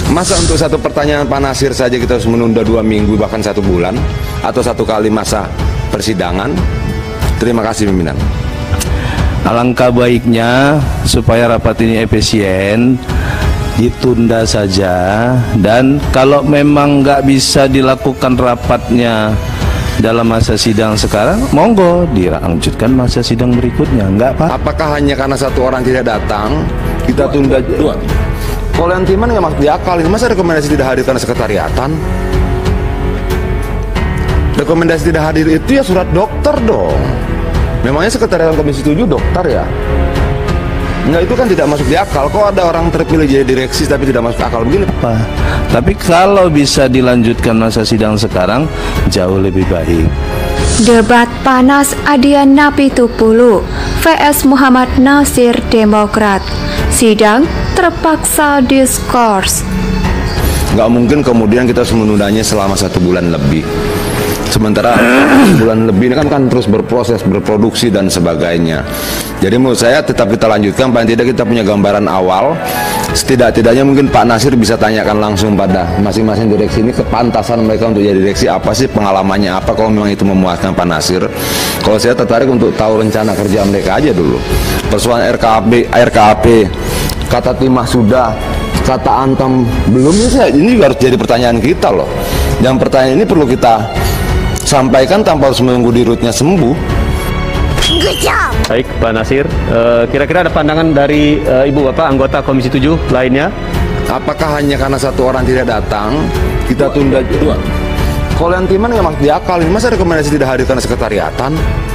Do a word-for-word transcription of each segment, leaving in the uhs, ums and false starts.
Masa untuk satu pertanyaan Pak Nasir saja kita harus menunda dua minggu bahkan satu bulan atau satu kali masa persidangan? Terima kasih pimpinan. Alangkah baiknya supaya rapat ini efisien ditunda saja, dan kalau memang nggak bisa dilakukan rapatnya dalam masa sidang sekarang, monggo dilanjutkan masa sidang berikutnya, nggak apa. Apakah hanya karena satu orang tidak datang kita tunda dua? Kalau yang timan nggak masuk di akal, masa rekomendasi tidak hadir karena sekretariatan? Rekomendasi tidak hadir itu ya surat dokter dong. Memangnya sekretariatan Komisi tujuh dokter ya? Enggak, itu kan tidak masuk di akal. Kok ada orang terpilih jadi direksi tapi tidak masuk akal begini? Apa? Tapi kalau bisa dilanjutkan masa sidang sekarang, jauh lebih baik. Debat panas Adiana Pitupulu vs Muhammad Nasir Demokrat. Sidang terpaksa diskors. Nggak mungkin kemudian kita harus menundanya selama satu bulan lebih. Sementara bulan lebih ini kan kan terus berproses, berproduksi dan sebagainya. Jadi menurut saya tetap kita lanjutkan, paling tidak kita punya gambaran awal. Setidak-tidaknya mungkin Pak Nasir bisa tanyakan langsung pada masing-masing direksi ini kepantasan mereka untuk jadi direksi, apa sih pengalamannya, apa kalau memang itu memuaskan Pak Nasir. Kalau saya tertarik untuk tahu rencana kerja mereka aja dulu. Persoalan R K A P, R K A P, kata timah sudah, kata antam belum, ini, saya, ini juga harus jadi pertanyaan kita loh. Dan pertanyaan ini perlu kita sampaikan tanpa harus menunggu dirutnya sembuh. Baik, Pak Nasir, kira-kira uh, ada pandangan dari uh, Ibu Bapak anggota Komisi tujuh lainnya? Apakah hanya karena satu orang tidak datang kita tunda dua? Kalau yang timan nggak masuk di akal, masa rekomendasi tidak hadir karena sekretariatan?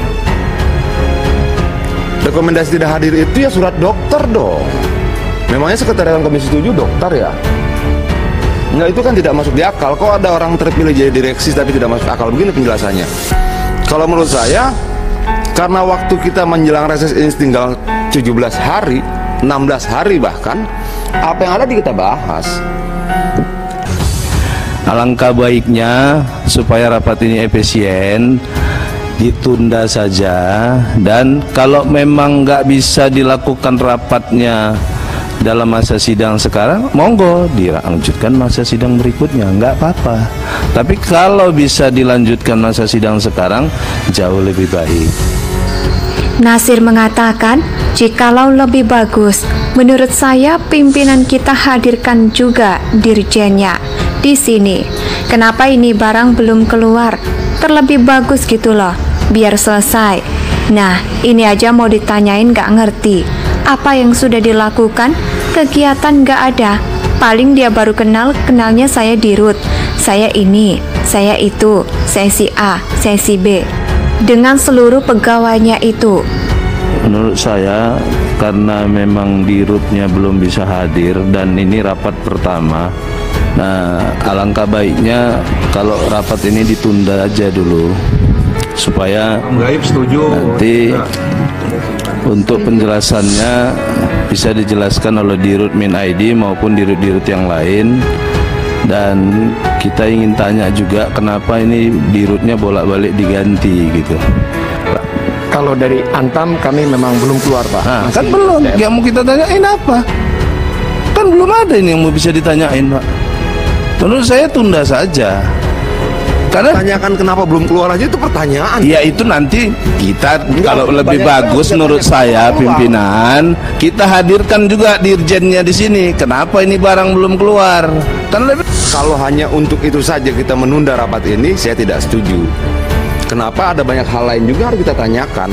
Rekomendasi tidak hadir itu ya surat dokter dong. Memangnya sekretariatan Komisi tujuh dokter ya? Enggak, itu kan tidak masuk di akal. Kok ada orang terpilih jadi direksi tapi tidak masuk akal begini penjelasannya? Kalau menurut saya, karena waktu kita menjelang reses ini tinggal tujuh belas hari, enam belas hari bahkan, apa yang ada di kita bahas. Alangkah baiknya supaya rapat ini efisien ditunda saja, dan kalau memang nggak bisa dilakukan rapatnya dalam masa sidang sekarang, monggo dilanjutkan masa sidang berikutnya, nggak apa-apa. Tapi kalau bisa dilanjutkan masa sidang sekarang, jauh lebih baik. Nasir mengatakan, jikalau lebih bagus, menurut saya pimpinan kita hadirkan juga dirjennya di sini. Kenapa ini barang belum keluar? Terlebih bagus gitu loh, biar selesai. Nah, ini aja mau ditanyain nggak ngerti. Apa yang sudah dilakukan? Kegiatan nggak ada. Paling dia baru kenal, kenalnya saya dirut. Saya ini, saya itu, saya si A, saya si B. Dengan seluruh pegawainya itu. Menurut saya, karena memang dirutnya belum bisa hadir dan ini rapat pertama, nah alangkah baiknya kalau rapat ini ditunda aja dulu supaya nanti untuk penjelasannya bisa dijelaskan oleh Dirut Min I D maupun dirut-dirut yang lain. Dan kita ingin tanya juga kenapa ini dirutnya bolak-balik diganti gitu. Kalau dari Antam kami memang belum keluar, Pak. Nah, kan belum, yang mau kita tanyain apa? Kan belum ada ini yang mau bisa ditanyain, Pak. Menurut saya tunda saja. Karena tanyakan kenapa belum keluar aja itu pertanyaan. Ya itu nanti kita kalau lebih bagus menurut saya pimpinan kita hadirkan juga dirjennya di sini. Kenapa ini barang belum keluar? Kan lebih. Kalau hanya untuk itu saja kita menunda rapat ini, saya tidak setuju. Kenapa ada banyak hal lain juga harus kita tanyakan.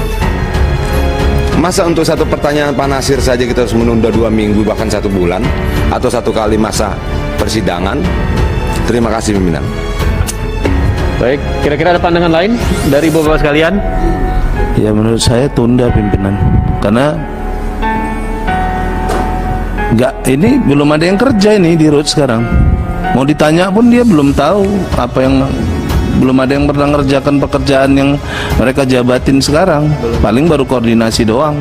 Masa untuk satu pertanyaan Pak Nasir saja kita harus menunda dua minggu bahkan satu bulan atau satu kali masa persidangan? Terima kasih pimpinan. Baik, kira-kira ada pandangan lain dari bapak sekalian? Ya menurut saya tunda pimpinan, karena nggak, ini belum ada yang kerja ini di Dirut sekarang. Mau ditanya pun dia belum tahu apa yang, belum ada yang pernah ngerjakan pekerjaan yang mereka jabatin sekarang. Paling baru koordinasi doang.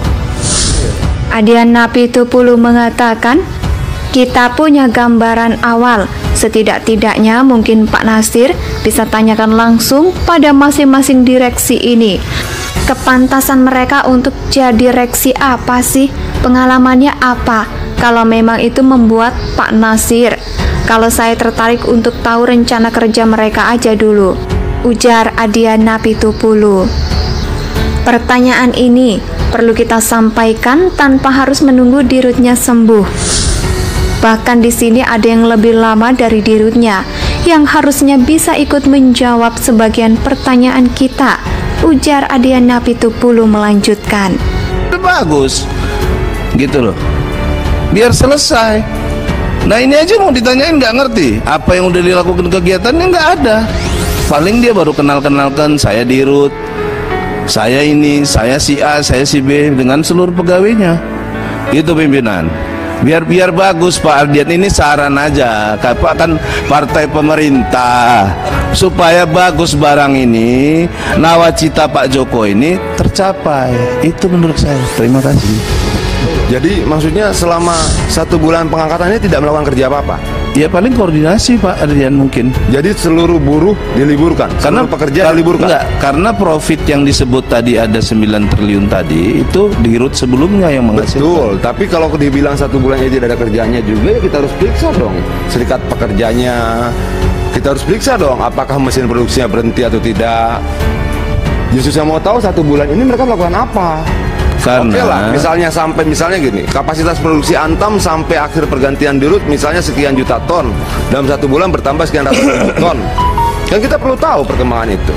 Adiana Pitupulu mengatakan, kita punya gambaran awal. Setidak-tidaknya mungkin Pak Nasir bisa tanyakan langsung pada masing-masing direksi ini. Kepantasan mereka untuk jadi direksi apa sih? Pengalamannya apa? Kalau memang itu membuat Pak Nasir, kalau saya tertarik untuk tahu rencana kerja mereka aja dulu, ujar Adiana Pitupulu. Pertanyaan ini perlu kita sampaikan tanpa harus menunggu dirutnya sembuh. Bahkan di sini ada yang lebih lama dari dirutnya, yang harusnya bisa ikut menjawab sebagian pertanyaan kita, ujar Adiana Pitupulu melanjutkan. Bagus, gitu loh. Biar selesai. Nah ini aja mau ditanyain nggak ngerti apa yang udah dilakukan kegiatannya, nggak ada. Paling dia baru kenal-kenalkan saya dirut, saya ini, saya si A, saya si B dengan seluruh pegawainya. Itu pimpinan. Biar biar bagus Pak Ardian, ini saran aja. Kakak kan partai pemerintah, supaya bagus barang ini, nawacita Pak Joko ini tercapai. Itu menurut saya. Terima kasih. Jadi maksudnya selama satu bulan pengangkatan ini tidak melakukan kerja apa-apa? Ya paling koordinasi Pak Ardian mungkin. Jadi seluruh buruh diliburkan, Karena seluruh pekerja diliburkan? Enggak, karena profit yang disebut tadi ada sembilan triliun tadi, itu dirut sebelumnya yang menghasilkan. Betul, tapi kalau dibilang satu bulan ini tidak ada kerjanya juga, ya kita harus periksa dong serikat pekerjanya. Kita harus periksa dong apakah mesin produksinya berhenti atau tidak. Yesus yang mau tahu satu bulan ini mereka melakukan apa. Karena Oke lah, misalnya sampai misalnya gini, kapasitas produksi Antam sampai akhir pergantian dirut misalnya sekian juta ton, dalam satu bulan bertambah sekian ratus ribu ton. Kan kita perlu tahu perkembangan itu.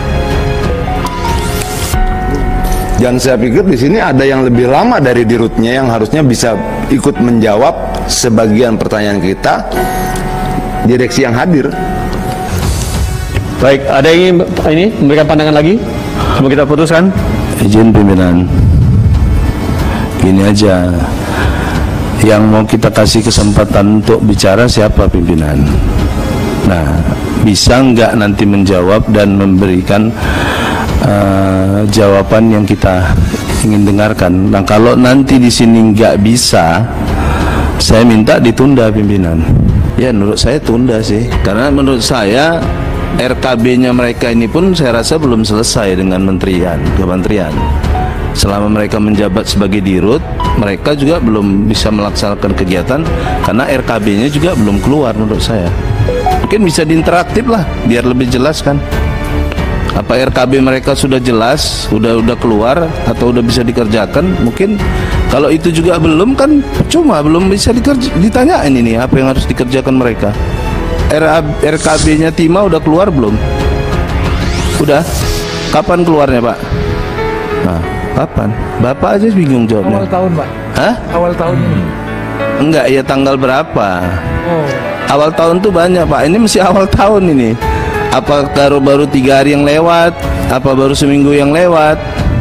Dan saya pikir di sini ada yang lebih lama dari dirutnya yang harusnya bisa ikut menjawab sebagian pertanyaan kita, direksi yang hadir. Baik, ada yang ingin ini memberikan pandangan lagi? Sebelum kita putuskan. izin pimpinan, gini aja, yang mau kita kasih kesempatan untuk bicara siapa pimpinan? Nah, bisa nggak nanti menjawab dan memberikan uh, jawaban yang kita ingin dengarkan? Nah, kalau nanti di sini nggak bisa, saya minta ditunda pimpinan. Ya, menurut saya tunda sih, karena menurut saya R K B-nya mereka ini pun saya rasa belum selesai dengan menterian, kementerian. Selama mereka menjabat sebagai dirut, mereka juga belum bisa melaksanakan kegiatan karena R K B-nya juga belum keluar menurut saya. Mungkin bisa diinteraktif lah, biar lebih jelas kan. Apa R K B mereka sudah jelas, udah udah keluar atau udah bisa dikerjakan? Mungkin kalau itu juga belum kan cuma belum bisa dikerja, ditanyain ini apa yang harus dikerjakan mereka. R K B-nya Tima udah keluar belum? Udah? Kapan keluarnya Pak? Nah, kapan? Bapak aja bingung jawabnya. Awal tahun Pak. Hah? Awal tahun ini. Enggak, ya tanggal berapa? Oh. Awal tahun tuh banyak Pak, ini masih awal tahun ini. Apa baru baru tiga hari yang lewat? Apa baru seminggu yang lewat?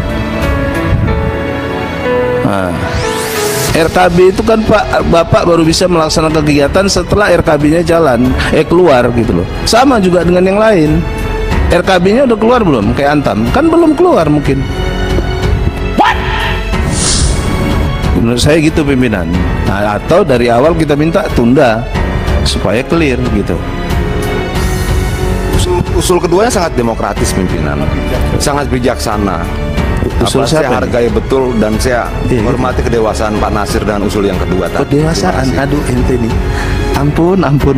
Nah, R K B itu kan Pak, Bapak baru bisa melaksanakan kegiatan setelah R K B-nya jalan, eh keluar gitu loh. Sama juga dengan yang lain. R K B-nya udah keluar belum? Kayak Antam, kan belum keluar mungkin. What? Menurut saya gitu pimpinan. Nah, atau dari awal kita minta tunda supaya clear gitu. Usul, usul keduanya sangat demokratis pimpinan, sangat bijaksana. Usul Apa, saya siapa hargai ini? betul dan saya Iya, hormati kedewasaan Pak Nasir dengan usul yang kedua tadi. Kedewasaan, Terima kasih. aduh ente nih. Ampun, ampun.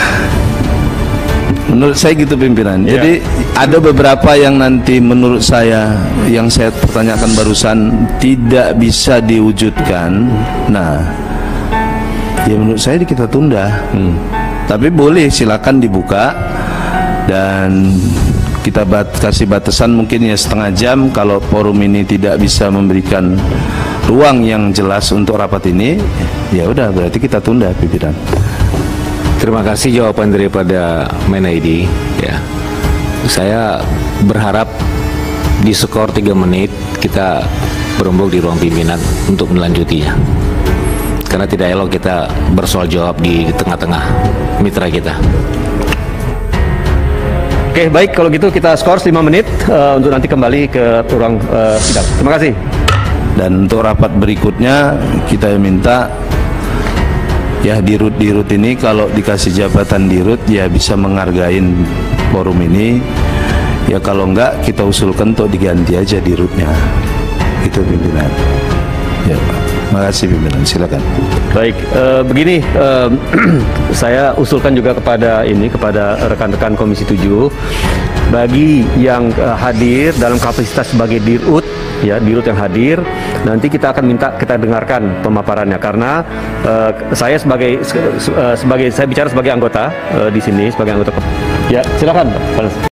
Menurut saya gitu pimpinan. Ya. Jadi ada beberapa yang nanti menurut saya yang saya pertanyakan barusan tidak bisa diwujudkan. Nah, ya menurut saya kita tunda. Hmm. Tapi boleh silakan dibuka dan kita bat, kasih batasan mungkin ya setengah jam. Kalau forum ini tidak bisa memberikan ruang yang jelas untuk rapat ini, ya udah berarti kita tunda pimpinan. Terima kasih jawaban daripada Menaidi. Ya, saya berharap di skor tiga menit kita berombol di ruang pimpinan untuk melanjutinya. Karena tidak elok kita bersoal jawab di tengah-tengah mitra kita. Oke, baik, kalau gitu kita skor lima menit uh, untuk nanti kembali ke ruang uh, sidang. Terima kasih. Dan untuk rapat berikutnya kita minta ya dirut-dirut ini kalau dikasih jabatan dirut ya bisa menghargain forum ini. Ya kalau enggak kita usulkan untuk diganti aja dirutnya. Itu pimpinan. Ya Pak. Terima kasih pimpinan, silakan. Baik, eh, begini, eh, saya usulkan juga kepada ini kepada rekan-rekan Komisi tujuh, bagi yang eh, hadir dalam kapasitas sebagai dirut, ya dirut yang hadir, nanti kita akan minta kita dengarkan pemaparannya karena eh, saya sebagai se- se- eh, sebagai saya bicara sebagai anggota eh, di sini sebagai anggota. Ya, silakan.